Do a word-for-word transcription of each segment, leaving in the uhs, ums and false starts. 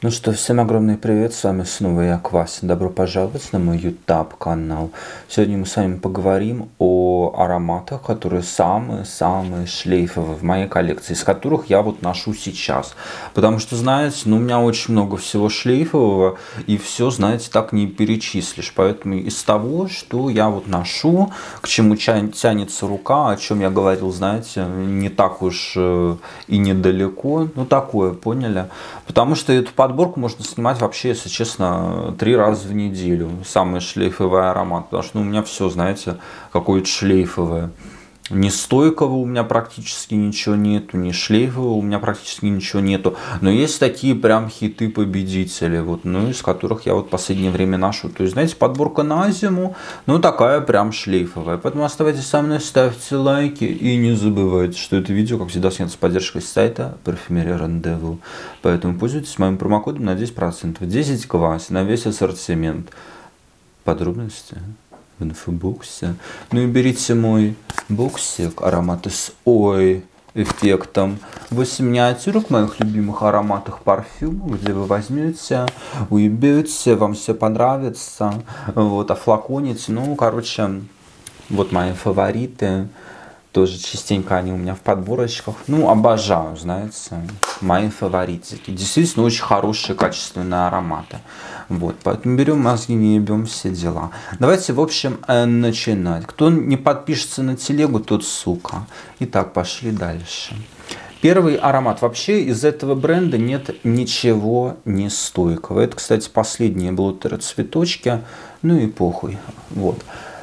Ну что, всем огромный привет, с вами снова я, Квасин. Добро пожаловать на мой YouTube канал. Сегодня мы с вами поговорим о ароматах, которые самые-самые шлейфовые в моей коллекции, из которых я вот ношу сейчас. Потому что, знаете, ну у меня очень много всего шлейфового, и все, знаете, так не перечислишь. Поэтому из того, что я вот ношу, к чему тянется рука, о чем я говорил, знаете, не так уж и недалеко, ну такое, поняли? Потому что эту подборку можно снимать вообще, если честно, три раза в неделю. Самый шлейфовый аромат. Потому что ну, у меня все, знаете, какое-то шлейфовое. Не стойкого у меня практически ничего нету, не шлейфового у меня практически ничего нету. Но есть такие прям хиты-победители, вот, ну, из которых я вот в последнее время ношу. То есть, знаете, подборка на зиму, ну, такая прям шлейфовая. Поэтому оставайтесь со мной, ставьте лайки и не забывайте, что это видео, как всегда, снято с поддержкой сайта Парфюмерия Рандеву. Поэтому пользуйтесь моим промокодом на десять процентов. десять квас на весь ассортимент. Подробности в инфобоксе. Ну и берите мой боксик ароматы с ой эффектом. восемь миниатюрок моих любимых ароматах парфюмов, где вы возьмете, уебете, вам все понравится, вот, офлаконите. Ну, короче, вот мои фавориты. Тоже частенько они у меня в подборочках. Ну, обожаю, знаете, мои фаворитики. Действительно, очень хорошие, качественные ароматы. Вот, поэтому берем мозги, не ебем, все дела. Давайте, в общем, начинать. Кто не подпишется на телегу, тот сука. Итак, пошли дальше. Первый аромат. Вообще из этого бренда нет ничего не стойкого. Это, кстати, последние блоттеры цветочки. Ну и похуй. Вот.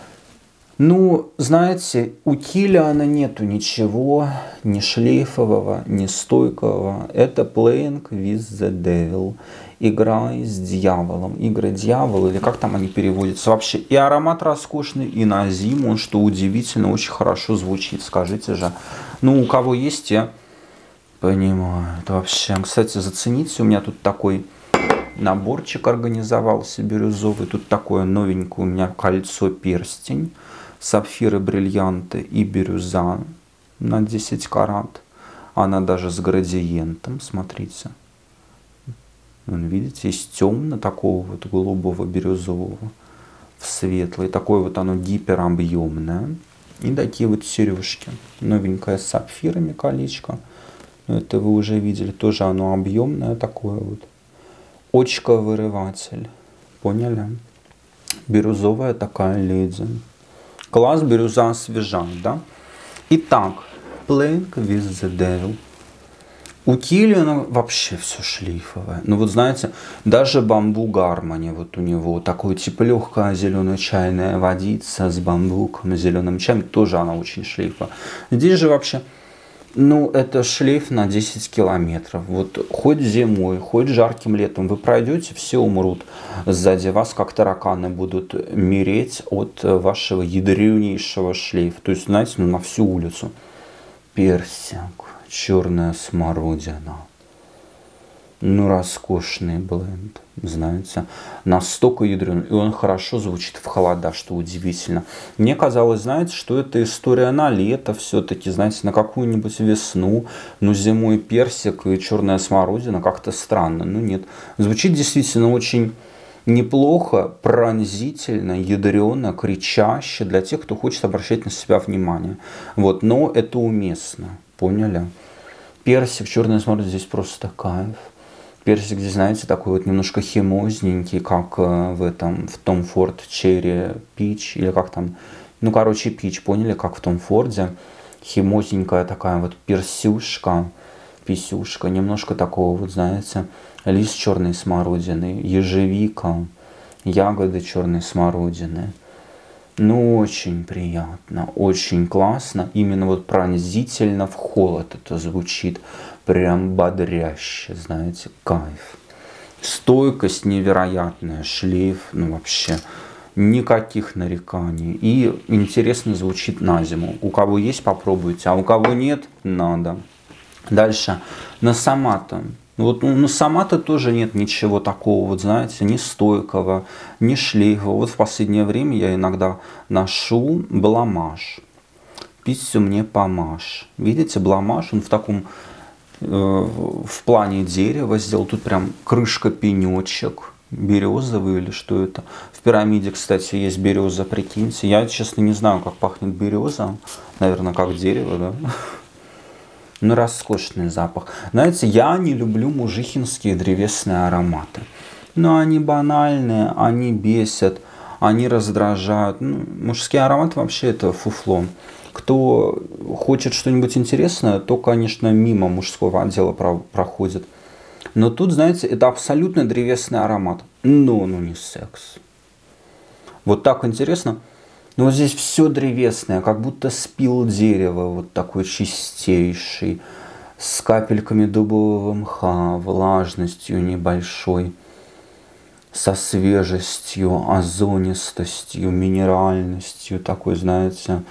Ну, знаете, у Киллиана нету ничего ни шлейфового, ни стойкого. Это Playing with the Devil. Играй с дьяволом. Игры дьявола, или как там они переводятся вообще. И аромат роскошный, и на зиму, что удивительно, очень хорошо звучит. Скажите же. Ну, у кого есть, те понимают вообще. Кстати, зацените, у меня тут такой наборчик организовался бирюзовый. Тут такое новенькое у меня кольцо-перстень. Сапфиры, бриллианты и бирюза на десять карат. Она даже с градиентом, смотрите. Вон, видите, из темно такого вот голубого бирюзового в светлый. Такое вот оно гиперобъемное. И такие вот сережки. Новенькое с сапфирами колечко. Это вы уже видели. Тоже оно объемное такое вот. Очковырыватель. Поняли? Бирюзовая такая леди. Класс, бирюза освежает, да? Итак, Playing with the Devil. У Киллиана вообще все шлейфовое. Ну вот знаете, даже бамбу Гармони, вот у него такое типа легкая зеленая чайная водица с бамбуком, зеленым чаем, тоже она очень шлейфовая. Здесь же вообще, ну это шлейф на десять километров. Вот хоть зимой, хоть жарким летом вы пройдете, все умрут сзади вас, как тараканы будут мереть от вашего ядренейшего шлейфа. То есть, знаете, ну, на всю улицу. Персик, черная смородина. Ну, роскошный бленд, знаете, настолько ядреный, и он хорошо звучит в холода, что удивительно. Мне казалось, знаете, что это история на лето все-таки, знаете, на какую-нибудь весну, но зимой персик и черная смородина как-то странно, ну нет. Звучит действительно очень неплохо, пронзительно, ядрено, кричаще для тех, кто хочет обращать на себя внимание. Вот, но это уместно, поняли? Персик, черная смородина здесь просто кайф. Персик здесь, знаете, такой вот немножко химозненький, как в этом, в Tom Ford Cherry Peach, или как там, ну, короче, Peach, поняли, как в Том Форде. Химозненькая такая вот персюшка, писюшка, немножко такого вот, знаете, лист черной смородины, ежевика, ягоды черной смородины. Ну, очень приятно, очень классно, именно вот пронзительно в холод это звучит. Прям бодряще, знаете, кайф. Стойкость невероятная, шлейф, ну вообще никаких нареканий. И интересно звучит на зиму. У кого есть, попробуйте, а у кого нет, надо. Дальше, на Самата. Вот ну, на Самата тоже нет ничего такого, вот знаете, ни стойкого, ни шлейфа. Вот в последнее время я иногда ношу бламаж. Писю мне помаж. Видите, бламаж, он в таком в плане дерева сделал. Тут прям крышка пенечек. Березовый или что это. В пирамиде, кстати, есть береза, прикиньте. Я, честно, не знаю, как пахнет береза. Наверное, как дерево, да? Ну, роскошный запах. Знаете, я не люблю мужихинские древесные ароматы. Но они банальные, они бесят, они раздражают. Ну, мужские ароматы вообще это фуфло. Кто хочет что-нибудь интересное, то, конечно, мимо мужского отдела проходит. Но тут, знаете, это абсолютно древесный аромат. Но, ну не секс. Вот так интересно. Но вот здесь все древесное, как будто спил дерево, вот такой чистейший, с капельками дубового мха, влажностью небольшой, со свежестью, озонистостью, минеральностью, такой, знаете,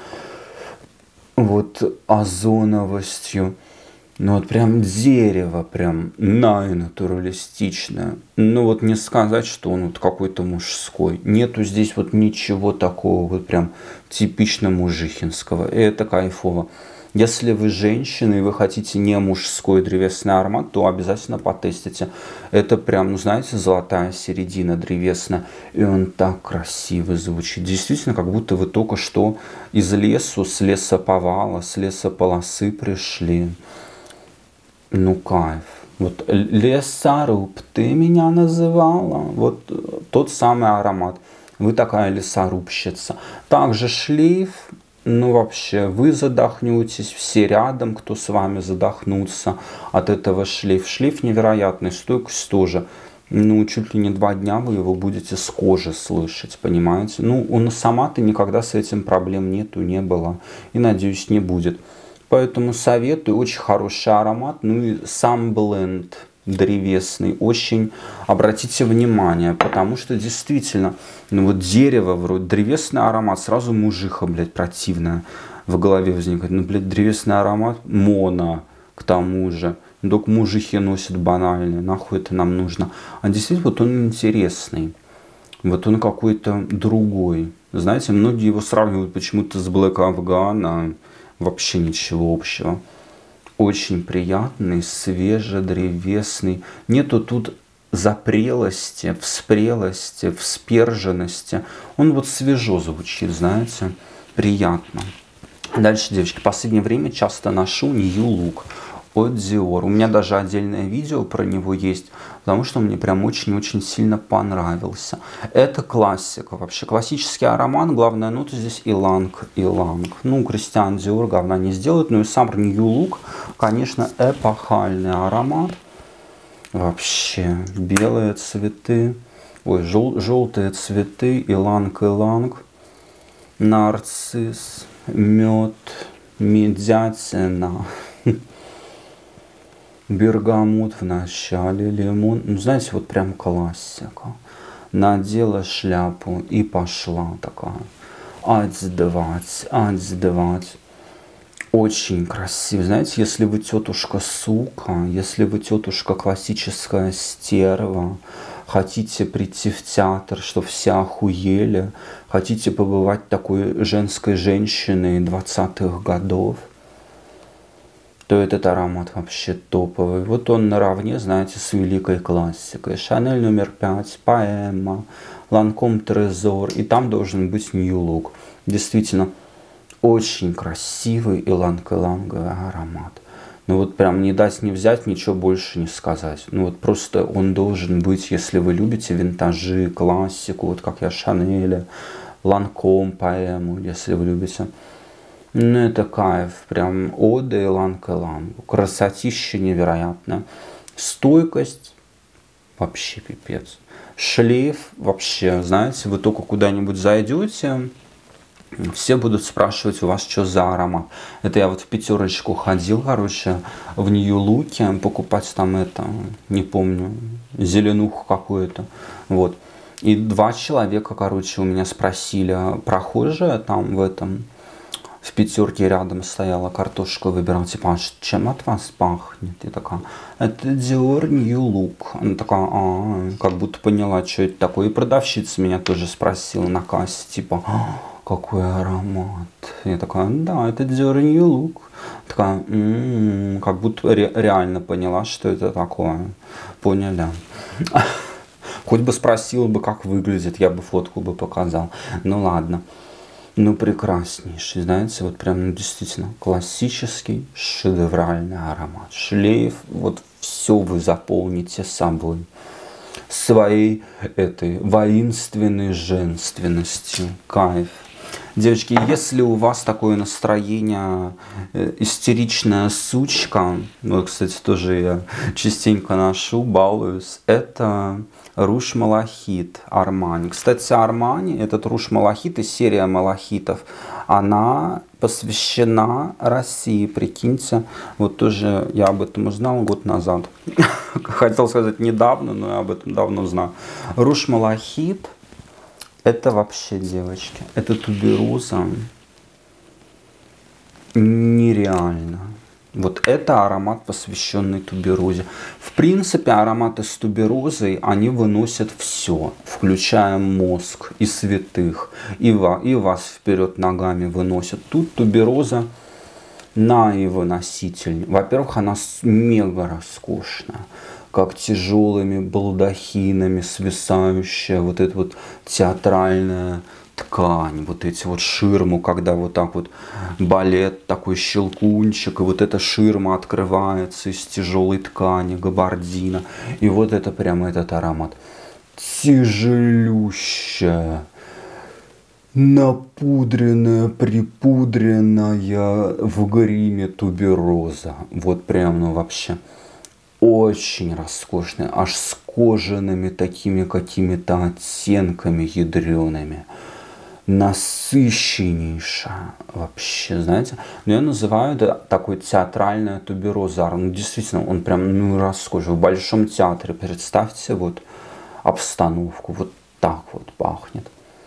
вот озоновостью. Ну вот прям дерево, прям най-натуралистичное. Ну вот не сказать, что он вот какой-то мужской. Нету здесь вот ничего такого вот прям типично мужихинского. И это кайфово. Если вы женщина и вы хотите не мужской древесный аромат, то обязательно потестите. Это прям, ну знаете, золотая середина древесная. И он так красиво звучит. Действительно, как будто вы только что из лесу, с лесоповала, с лесополосы пришли. Ну кайф. Вот лесоруб, ты меня называла. Вот тот самый аромат. Вы такая лесорубщица. Также шлейф. Ну вообще, вы задохнетесь, все рядом, кто с вами задохнутся от этого шлейф. Шлейф невероятный, стойкость тоже. Ну, чуть ли не два дня вы его будете с кожи слышать, понимаете? Ну, у Носоматы никогда с этим проблем нету, не было. И, надеюсь, не будет. Поэтому советую, очень хороший аромат. Ну и сам бленд древесный, очень обратите внимание, потому что действительно, ну вот дерево, вроде древесный аромат, сразу мужиха, блядь, противная в голове возникает. Ну, блядь, древесный аромат, моно, к тому же. Ну, только мужихи носят банальные, нахуй это нам нужно. А действительно, вот он интересный, вот он какой-то другой. Знаете, многие его сравнивают почему-то с Black Afghan, а вообще ничего общего. Очень приятный, свежедревесный. Нету тут запрелости, вспрелости, всперженности. Он вот свежо звучит, знаете, приятно. Дальше, девочки, в последнее время часто ношу New Look от Dior. У меня даже отдельное видео про него есть, потому что он мне прям очень-очень сильно понравился. Это классика, вообще классический аромат. Главная нота здесь иланг, иланг. Ну, Кристиан Диор говна не сделает, но и сам New Look, конечно, эпохальный аромат. Вообще, белые цветы, ой, жел желтые цветы, иланг, иланг, нарцисс, мед, медятина. Бергамот в начале, лимон. Ну, знаете, вот прям классика. Надела шляпу и пошла такая. Отдавать, отдавать. Очень красиво. Знаете, если вы тетушка сука, если вы тетушка классическая стерва, хотите прийти в театр, что все охуели, хотите побывать такой женской женщиной двадцатых годов, то этот аромат вообще топовый. Вот он наравне, знаете, с великой классикой. Шанель номер пять, Поэма, Ланком Трезор. И там должен быть New Look. Действительно, очень красивый иланг-иланговый аромат. Ну вот прям не дать не взять, ничего больше не сказать. Ну вот просто он должен быть, если вы любите винтажи, классику, вот как я Шанеля, Ланком, Поэму, если вы любите. Ну, это кайф, прям ода иланг-илангу. Красотища невероятная. Стойкость, вообще пипец. Шлейф, вообще, знаете, вы только куда-нибудь зайдете, все будут спрашивать у вас, что за аромат. Это я вот в пятерочку ходил, короче, в New Look, покупать там это, не помню, зеленуху какую-то, вот. И два человека, короче, у меня спросили, прохожие там в этом... В пятерке рядом стояла, картошку выбирала, типа, а чем от вас пахнет? И такая, это Dior New Look. Она такая, а, как будто поняла, что это такое. И продавщица меня тоже спросила на кассе, типа, а, какой аромат. Я такая, да, это Dior New Look. Такая, м-м-м, как будто ре реально поняла, что это такое. Поняли? Хоть бы спросила бы, как выглядит, я бы фотку бы показал. Ну ладно. Ну прекраснейший, знаете, вот прям ну, действительно классический шедевральный аромат. Шлейф, вот все вы заполните собой. Своей этой воинственной женственностью. Кайф. Девочки, если у вас такое настроение, э, истеричная сучка, ну, кстати, тоже я частенько ношу, балуюсь, это Руж Малахит Армани. Кстати, Армани, этот Руж Малахит и серия малахитов, она посвящена России, прикиньте. Вот тоже я об этом узнал год назад. Хотел сказать недавно, но я об этом давно знаю. Руж Малахит. Это вообще, девочки, это тубероза нереально. Вот это аромат, посвященный туберозе. В принципе, ароматы с туберозой, они выносят все, включая мозг и святых, и, ва, и вас вперед ногами выносят. Тут тубероза наивыносительнее. Во-первых, она мега роскошная, как тяжелыми балдахинами свисающая вот эта вот театральная ткань, вот эти вот ширму, когда вот так вот балет, такой щелкунчик, и вот эта ширма открывается из тяжелой ткани, габардина, и вот это прямо этот аромат. Тяжелющая, напудренная, припудренная в гриме тубероза. Вот прям, ну вообще... Очень роскошная, аж с кожаными такими какими-то оттенками ядреными. Насыщеннейшая вообще, знаете. Но я называю это такой театральная тубероза. Ну, действительно, он прям ну, роскошный. В Большом театре, представьте, вот обстановку. Вот так вот пахнет.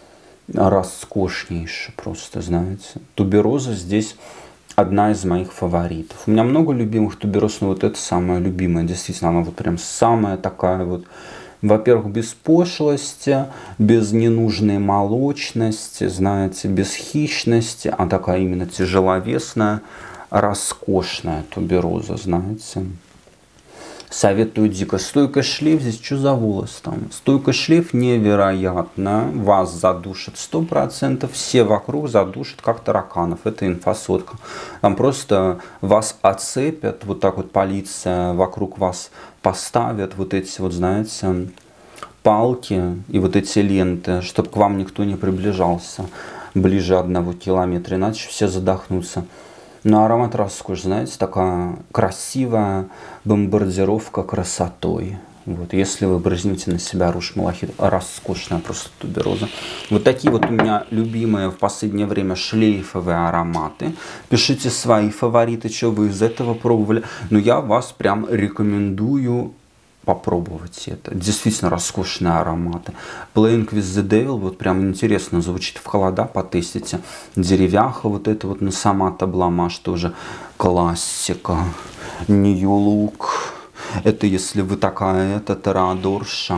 Роскошнейше просто, знаете. Тубероза здесь... одна из моих фаворитов. У меня много любимых тубероз, но вот это самая любимая. Действительно, она вот прям самая такая вот. Во-первых, без пошлости, без ненужной молочности, знаете, без хищности, а такая именно тяжеловесная, роскошная тубероза, знаете. Советую дико. Стойка шлейф, здесь что за волос там? Стойка шлейф невероятно. Вас задушит сто процентов. Все вокруг задушат, как тараканов. Это инфосотка. Там просто вас оцепят. Вот так вот полиция вокруг вас поставят. Вот эти вот, знаете, палки и вот эти ленты, чтобы к вам никто не приближался ближе одного километра. Иначе все задохнутся. Но аромат роскошь, знаете, такая красивая бомбардировка красотой. Вот, если вы брызните на себя Руж Малахит, роскошная просто тубероза. Вот такие вот у меня любимые в последнее время шлейфовые ароматы. Пишите свои фавориты, что вы из этого пробовали. Но я вас прям рекомендую попробовать это. Действительно роскошные ароматы. Playing with the Devil, вот прям интересно звучит. В холода потестите. Деревяха, вот это вот на Самата Бламаш тоже классика. New Look. Это если вы такая, это Теодорша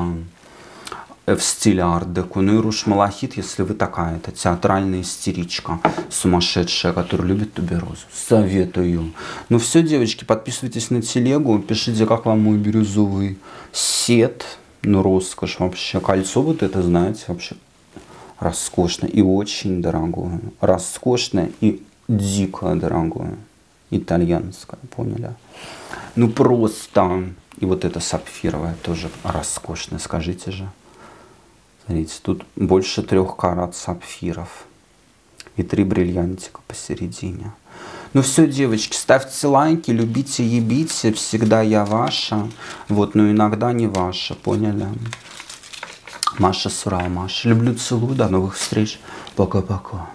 в стиле арт-деко. Ну и Руж Малахит, если вы такая, это театральная истеричка, сумасшедшая, которая любит туберозу. Советую. Ну все, девочки, подписывайтесь на телегу, пишите, как вам мой бирюзовый сет. Ну роскошь вообще. Кольцо вот это, знаете, вообще роскошное и очень дорогое. Роскошное и дико дорогое. Итальянское, поняли? Ну просто. И вот это сапфировое тоже роскошное, скажите же. Смотрите, тут больше трех карат сапфиров. И три бриллиантика посередине. Ну все, девочки, ставьте лайки, любите, ебите. Всегда я ваша. Вот, но иногда не ваша, поняли? Маша Сурал, Маша. Люблю, целую, до новых встреч. Пока-пока.